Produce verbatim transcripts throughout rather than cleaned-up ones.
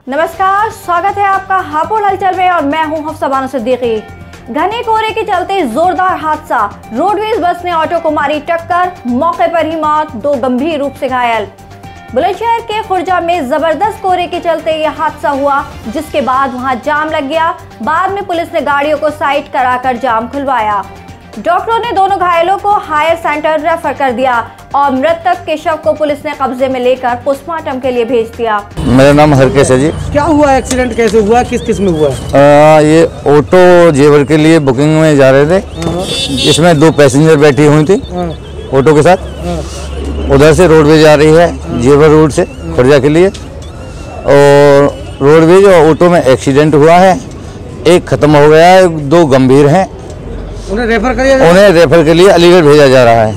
नमस्कार, स्वागत है आपका हापुड़ हलचल में और मैं हूं हफ्सा बानो सिद्दीकी। घने कोहरे के चलते जोरदार हादसा, रोडवेज बस ने ऑटो को मारी टक्कर, मौके पर ही मौत, दो गंभीर रूप से घायल। बुलंदशहर के खुर्जा में जबरदस्त कोहरे के चलते यह हादसा हुआ, जिसके बाद वहां जाम लग गया। बाद में पुलिस ने गाड़ियों को साइड कराकर जाम खुलवाया। डॉक्टरों ने दोनों घायलों को हायर सेंटर रेफर कर दिया और मृतक के शव को पुलिस ने कब्जे में लेकर पोस्टमार्टम के लिए भेज दिया। मेरा नाम हरकेश है जी। क्या हुआ, एक्सीडेंट कैसे हुआ, किस किस में हुआ? आ, ये ऑटो जेवर के लिए बुकिंग में जा रहे थे। इसमें दो पैसेंजर बैठी हुई थी ऑटो के साथ। उधर से रोडवेज आ रही है जेवर रोड से खुर्जा के लिए, और रोडवेज और ऑटो में एक्सीडेंट हुआ है। एक खत्म हो गया है, दो गंभीर हैं। उन्हें रेफर कर दिया उन्हें रेफर के लिए अलीगढ़ भेजा जा रहा है।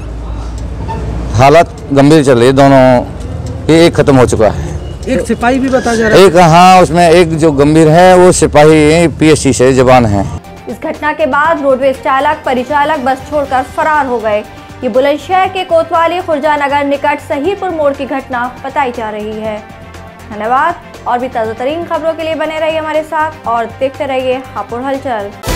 हालत गंभीर चल रही है दोनों, ये एक खत्म हो चुका है। एक सिपाही भी बता जा रहा है। एक हाँ, उसमें एक जो गंभीर है वो सिपाही पीएससी से जवान है। इस घटना के बाद रोडवेज चालक परिचालक बस छोड़कर फरार हो गए। ये बुलंदशहर के कोतवाली खुर्जा नगर निकट सहीपुर मोड़ की घटना बताई जा रही है। धन्यवाद। और भी ताज़ा तरीन खबरों के लिए बने रहिए हमारे साथ और देखते रहिए हापुड़ हलचल।